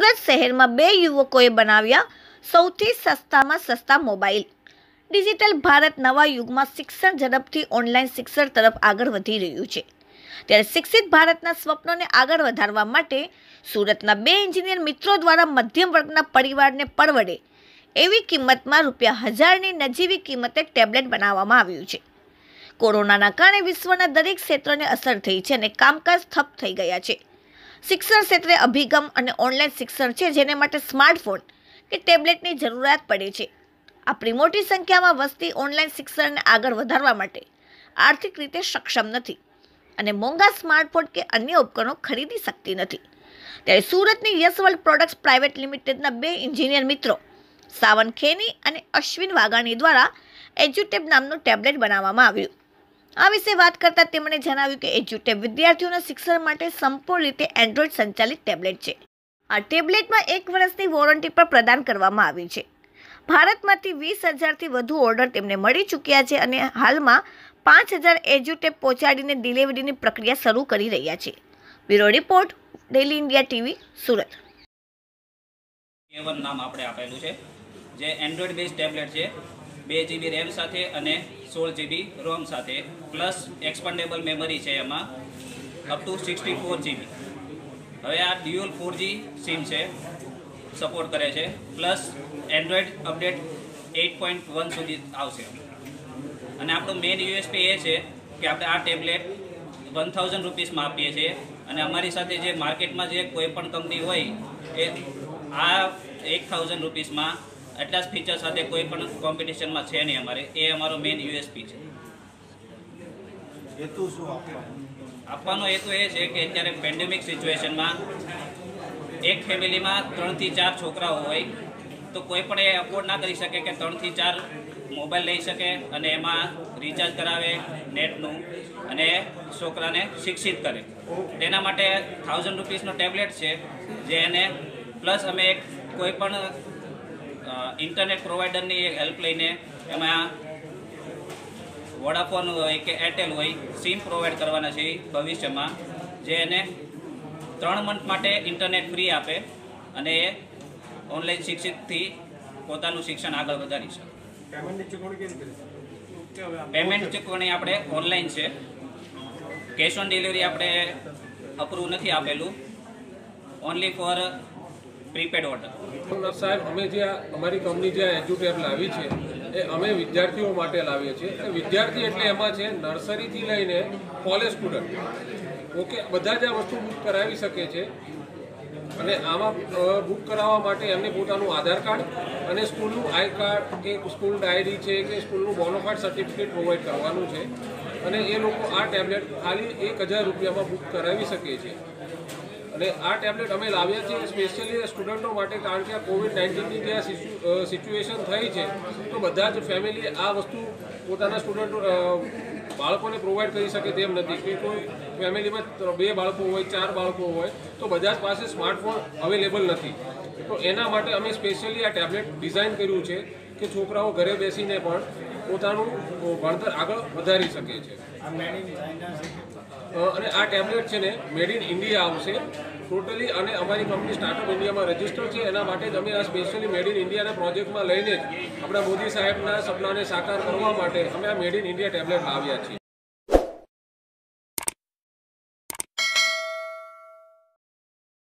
સુરત શહેરમાં બે યુવકોએ બનાવ્યા સૌથી સસ્તામાં સસ્તા મોબાઈલ। ડિજિટલ ભારત નવા યુગમાં શિક્ષણ ઝડપથી ઓનલાઈન શિક્ષણ તરફ આગળ વધી રહ્યું છે, ત્યારે શિક્ષિત ભારતના સ્વપ્નોને આગળ વધારવા માટે સુરતના બે એન્જિનિયર મિત્રો દ્વારા મધ્યમ વર્ગના પરિવારને પરવડે એવી કિંમતમાં ₹1000ની નજીવી કિંમતે ટેબ્લેટ બનાવવામાં આવ્યું છે। કોરોનાના કારણે વિશ્વના દરેક ક્ષેત્રોને અસર થઈ છે અને કામકાજ ઠપ થઈ ગયા છે। શિક્ષણ ક્ષેત્રે અભિગમ અને ઓનલાઈન શિક્ષણ છે, જેને માટે સ્માર્ટફોન કે ટેબ્લેટની જરૂરિયાત પડે છે। આપણી મોટી સંખ્યામાં વસ્તી ઓનલાઈન શિક્ષણને આગળ વધારવા માટે આર્થિક રીતે સક્ષમ નથી અને મોંઘા સ્માર્ટફોન કે અન્ય ઉપકરણો ખરીદી શકતી નથી, ત્યારે સુરતની યશવર્લ્ડ પ્રોડક્ટ્સ પ્રાઇવેટ લિમિટેડના બે એન્જિનિયર મિત્રો સાવન ખેની અને અશ્વિન વાઘાણી દ્વારા એજ્યુટેબ નામનું ટેબ્લેટ બનાવવામાં આવ્યું। આ વિશે વાત કરતા તેમણે જણાવ્યું કે એજ્યુટેબ વિદ્યાર્થીઓના શિક્ષણ માટે સંપૂર્ણ રીતે એન્ડ્રોઇડ સંચાલિત ટેબ્લેટ છે। આ ટેબ્લેટમાં 1 વર્ષની વોરંટી પણ પ્રદાન કરવામાં આવી છે। ભારતમાંથી 20,000થી વધુ ઓર્ડર તેમને મળી ચૂક્યા છે અને હાલમાં 5,000 એજ્યુટેબ પહોંચાડીને ડિલિવરીની પ્રક્રિયા શરૂ કરી રહ્યા છે। Bureau report, daily India TV, Surat. નામ આપણે આપેલું છે, જે એન્ડ્રોઇડ બેઝ ટેબ્લેટ છે। 2 GB રેમ સાથે અને 16 GB રોમ સાથે પ્લસ એક્સપાન્ડેબલ મેમરી છે, એમાં અપ ટુ 64 GB। હવે આ ડ્યુઅલ 4G સિમ છે, સપોર્ટ કરે છે, પ્લસ એન્ડ્રોઇડ અપડેટ 8.1 સુધી આવશે। અને આપણો મેઇન યુએસપી એ છે કે આપણે આ ટેબ્લેટ 1000 રૂપીસમાં આપીએ છીએ અને અમારી સાથે જે માર્કેટમાં જે કોઈ પણ કંપની હોય એ આ 1000 રૂપીસમાં એટલા જ ફીચર સાથે કોઈ પણ કોમ્પિટિશનમાં છે નહીં અમારે। એ અમારો મેઇન યુએસપી છે। હેતુ શું આપવાનો હેતુ એ છે કે અત્યારે પેન્ડેમિક સિચ્યુએશનમાં એક ફેમિલીમાં 3 થી 4 છોકરાઓ હોય તો કોઈ પણ એ અફોર્ડ ના કરી શકે કે 3 થી 4 મોબાઈલ લઈ શકે અને એમાં રિચાર્જ કરાવે નેટનું અને છોકરાને શિક્ષિત કરે। તેના માટે 1000 રૂપીસનો ટેબ્લેટ છે, જે એને પ્લસ અમે એક કોઈ પણ ઇન્ટરનેટ પ્રોવાઈડરની હેલ્પ લઈને એમાં વોડાફોન હોય કે એરટેલ હોય સિમ પ્રોવાઈડ કરવાના છે ભવિષ્યમાં, જે એને 3 મંથ માટે ઇન્ટરનેટ ફ્રી આપે અને એ ઓનલાઈન શિક્ષિતથી પોતાનું શિક્ષણ આગળ વધારી શકે। પેમેન્ટ ચૂકવણી આપણે ઓનલાઈન છે, કેશ ઓન ડિલિવરી આપણે અપ્રૂવ નથી આપેલું, ઓનલી ફોર પ્રીપેડ ઓર્ડર। સાહેબ, અમે જે અમારી કંપની જે એજ્યુટેબ લાવી છે એ અમે વિદ્યાર્થીઓ માટે લાવીએ છીએ। વિદ્યાર્થી એટલે એમાં છે નર્સરીથી લઈને કોલેજ સ્ટુડન્ટ, ઓકે, બધા જ આ વસ્તુ બુક કરાવી શકે છે। અને આમાં બુક કરાવવા માટે એમને પોતાનું આધાર કાર્ડ અને સ્કૂલનું આઈ કાર્ડ કે સ્કૂલ ડાયરી છે કે સ્કૂલનું બોનોફાઇડ સર્ટિફિકેટ પ્રોવાઈડ કરવાનું છે અને એ લોકો આ ટેબ્લેટ ખાલી 1000 રૂપિયામાં બુક કરાવી શકે છે। અને આ ટેબ્લેટ અમે લાવ્યા છીએ સ્પેશિયલી સ્ટુડન્ટો માટે, કારણ કે આ COVID-19ની જે સિચ્યુએશન થઈ છે તો બધા જ ફેમિલી આ વસ્તુ પોતાના સ્ટુડન્ટો બાળકોને પ્રોવાઈડ કરી શકે તેમ નથી કે કોઈ ફેમિલીમાં 2 બાળકો હોય, 4 બાળકો હોય તો બધા જ પાસે સ્માર્ટફોન અવેલેબલ નથી। તો એના માટે અમે સ્પેશિયલી આ ટેબ્લેટ ડિઝાઇન કર્યું છે કે છોકરાઓ ઘરે બેસીને પણ પોતાનું ભણતર આગળ વધારી શકે છે। અને આ ટેબ્લેટ છે ને મેડ ઇન ઇન્ડિયા આવશે ટોટલી, અને અમારી કંપની સ્ટાર્ટઅપ ઇન્ડિયામાં રજિસ્ટર છે। એના માટે જ અમે આ સ્પેશિયલી મેડ ઇન ઇન્ડિયાના પ્રોજેક્ટમાં લઈને જ આપણા મોદી સાહેબના સપનાને સાકાર કરવા માટે અમે આ મેડ ઇન ઇન્ડિયા ટેબ્લેટ લાવ્યા છીએ।